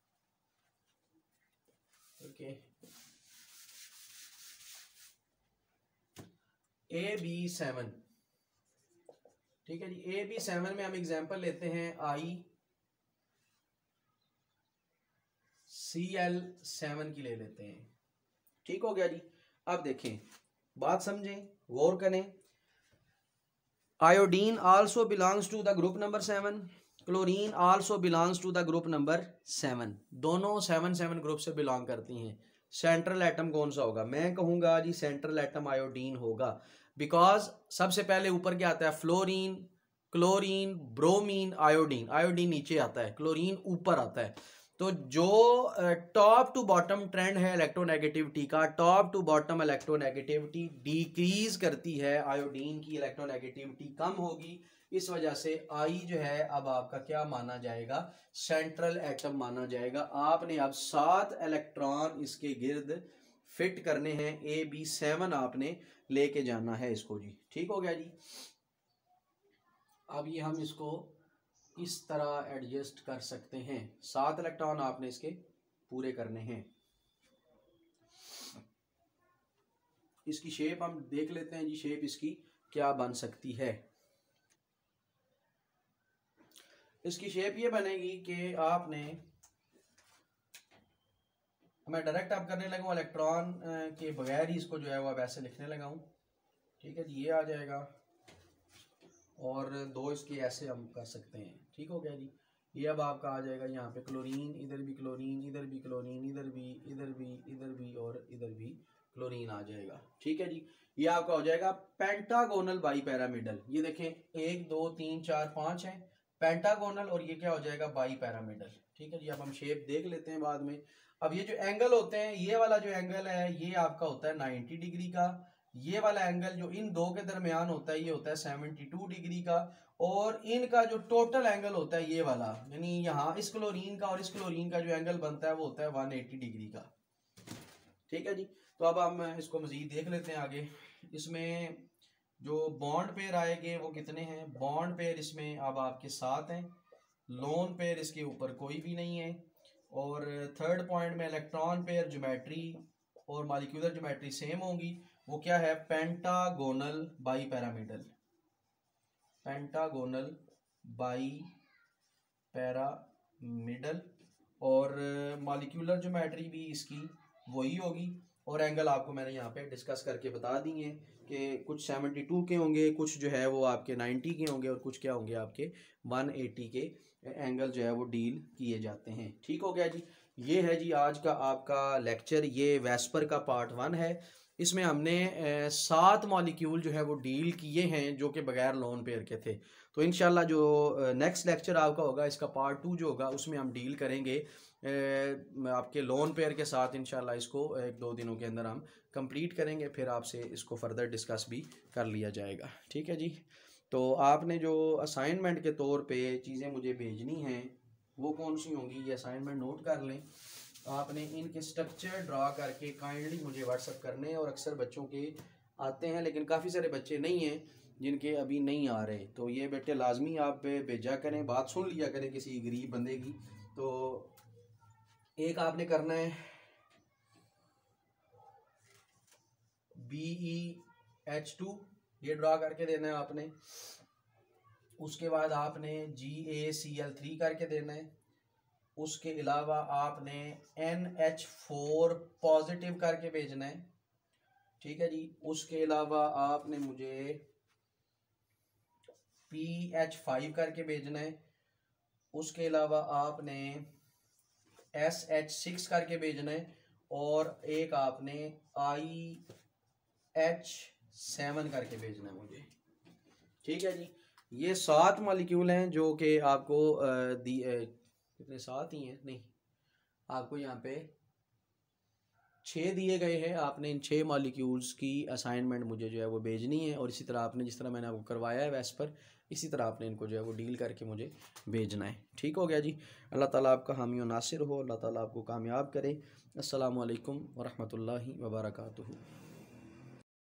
ओके, ए बी सेवन, ठीक है जी। ए बी सेवन में हम एग्जांपल लेते हैं आई सी एल सेवन की ले लेते हैं। ठीक हो गया जी। अब देखें, बात समझें, गौर करें। Iodine also belongs to the group number seven, chlorine also belongs to the group number seven. दोनों सेवन सेवन ग्रुप से बिलोंग करती हैं। सेंट्रल एटम कौन सा होगा? मैं कहूंगा जी सेंट्रल एटम आयोडीन होगा, बिकॉज सबसे पहले ऊपर क्या आता है? Fluorine, chlorine, bromine, iodine. Iodine नीचे आता है, क्लोरीन ऊपर आता है। तो जो टॉप टू बॉटम ट्रेंड है इलेक्ट्रोनेगेटिविटी का, top to bottom electronegativity decrease करती है। आयोडीन की इलेक्ट्रोनेगेटिविटी कम होगी, इस वजह से आई जो है अब आपका क्या माना जाएगा? सेंट्रल एटम माना जाएगा। आपने अब सात इलेक्ट्रॉन इसके गिर्द फिट करने हैं। ए बी सेवन आपने लेके जाना है इसको जी। ठीक हो गया जी। अब ये हम इसको इस तरह एडजस्ट कर सकते हैं। सात इलेक्ट्रॉन आपने इसके पूरे करने हैं। इसकी शेप हम देख लेते हैं जी, शेप इसकी क्या बन सकती है। इसकी शेप ये बनेगी कि आपने, मैं डायरेक्ट अब करने लगा इलेक्ट्रॉन के बगैर ही इसको जो है वो अब ऐसे लिखने लगा हूँ। ठीक है जी, ये आ जाएगा और दो इसके ऐसे हम कर सकते हैं। ठीक हो गया जी। ये अब आपका आ जाएगा यहाँ पे क्लोरीन, इधर भी क्लोरीन, इधर भी क्लोरीन, इधर भी, इधर भी, इधर भी और इधर भी क्लोरीन आ जाएगा। ठीक है जी। ये आपका हो जाएगा पेंटागोनल बाई पैरामिडल। ये देखें, एक दो तीन चार पाँच है पेंटागोनल, और ये क्या हो जाएगा? Bipyramidal. ठीक है जी। अब हम शेप देख लेते हैं बाद में। अब ये जो एंगल होते हैं, ये वाला जो एंगल है ये आपका होता है नाइन्टी डिग्री का। ये वाला एंगल जो इन दो के दरमियान होता है ये होता है सेवेंटी टू डिग्री का। और इनका जो टोटल एंगल होता है ये वाला, यानी यहाँ इस क्लोरीन का और इस क्लोरीन का जो एंगल बनता है वो होता है वन एटी डिग्री का। ठीक है जी। तो अब हम इसको मजीद देख लेते हैं आगे। इसमें जो बॉन्ड पेयर आएंगे वो कितने हैं? बॉन्ड पेयर इसमें अब आपके सात हैं। लोन पेयर इसके ऊपर कोई भी नहीं है। और थर्ड पॉइंट में इलेक्ट्रॉन पेयर ज्योमेट्री और मॉलिक्यूलर ज्योमेट्री सेम होंगी। वो क्या है? Pentagonal bipyramidal. Pentagonal bipyramidal. और मॉलिक्यूलर ज्योमेट्री भी इसकी वही होगी। और एंगल आपको मैंने यहाँ पे डिस्कस करके बता दी हैं कि कुछ सेवेंटी टू के होंगे, कुछ जो है वो आपके नाइन्टी के होंगे और कुछ क्या होंगे आपके वन एटी के एंगल जो है वो डील किए जाते हैं। ठीक हो गया जी। ये है जी आज का आपका लेक्चर। ये वेस्पर का पार्ट वन है। इसमें हमने सात मॉलिक्यूल जो है वो डील किए हैं जो कि बगैर लोन पेयर के थे। तो इंशाल्लाह जो नेक्स्ट लेक्चर आपका होगा, इसका पार्ट टू जो होगा, उसमें हम डील करेंगे आपके लोन पेयर के साथ। इंशाल्लाह इसको एक दो दिनों के अंदर हम कंप्लीट करेंगे, फिर आपसे इसको फर्दर डिस्कस भी कर लिया जाएगा। ठीक है जी। तो आपने जो असाइनमेंट के तौर पे चीज़ें मुझे भेजनी हैं वो कौन सी होंगी, ये असाइनमेंट नोट कर लें। आपने इनके स्ट्रक्चर ड्रा करके काइंडली मुझे व्हाट्सअप करने हैं। और अक्सर बच्चों के आते हैं, लेकिन काफ़ी सारे बच्चे नहीं हैं जिनके अभी नहीं आ रहे। तो ये बेटे लाजमी आप भेजा करें, बात सुन लिया करें किसी गरीब बंदे की। तो एक आपने करना है बी ई एच टू, ये ड्रा करके देना है आपने। उसके बाद आपने जी ए सी एल थ्री करके देना है। उसके अलावा आपने एन एच फोर पॉजिटिव करके भेजना है। ठीक है जी। उसके अलावा आपने मुझे पी एच फाइव करके भेजना है। उसके अलावा आपने एस एच सिक्स करके भेजना है। और एक आपने आई एच सेवन करके भेजना है मुझे। ठीक है जी। ये सात मॉलिक्यूल हैं जो कि आपको दी कितने, सात ही हैं नहीं, आपको यहाँ पे छः दिए गए हैं। आपने इन छः मॉलिक्यूल्स की असाइनमेंट मुझे जो है वो भेजनी है। और इसी तरह आपने जिस तरह मैंने आपको करवाया है वैस पर, इसी तरह आपने इनको जो है वो डील करके मुझे भेजना है। ठीक हो गया जी। अल्लाह ताला आपका हामी और नासिर हो, अल्लाह ताला आपको कामयाब करे। अस्सलामु अलैकुम वरहमतुल्लाहि वबरकातुहू।